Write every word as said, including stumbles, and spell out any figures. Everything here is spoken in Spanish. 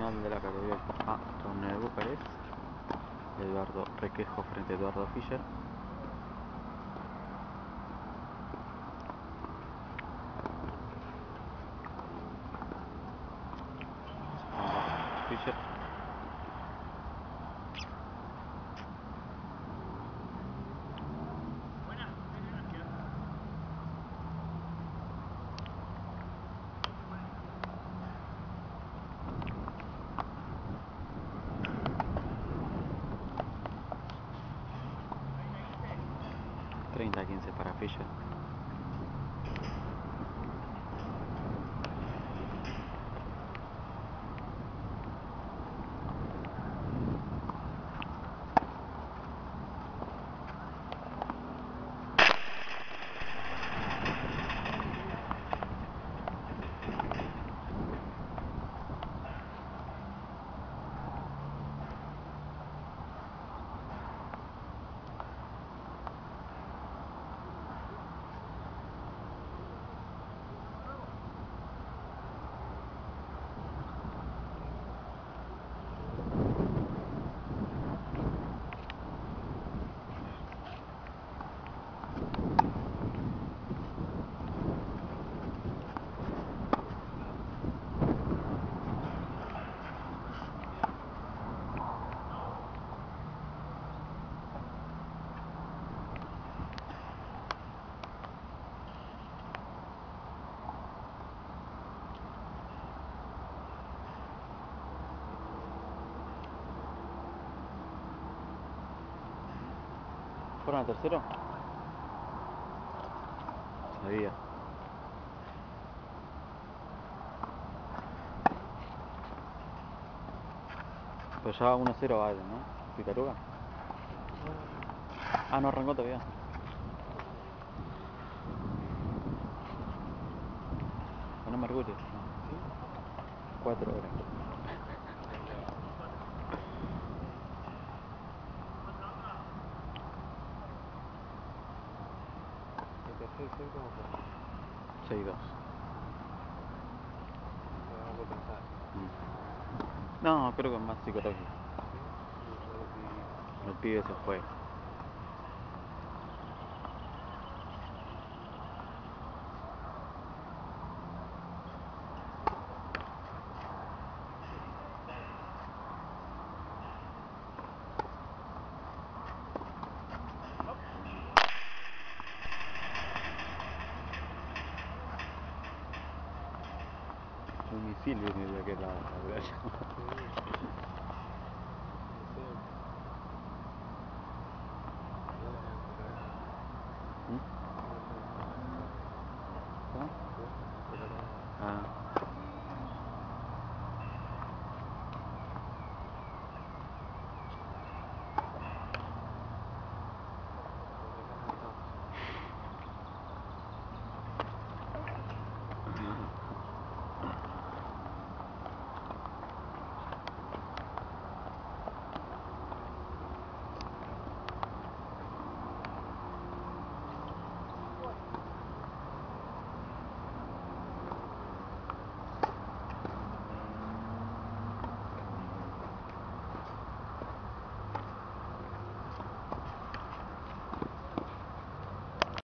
final de la categoría A, torneo de Bucarest. Eduardo Requejo frente a Eduardo Fischer. Fischer. treinta a quince para Fischer. ¿Fueron al tercero? Sabía. Pero ya uno cero vale, ¿no? Picaruga. Ah, no arrancó todavía. Bueno, Mercurio. Cuatro horas. seis dos. No, creo que es más psicológico. El pibe se fue. Un misil viene de aquel lado, la playa. ¿Mm? ¿Cómo? Ah.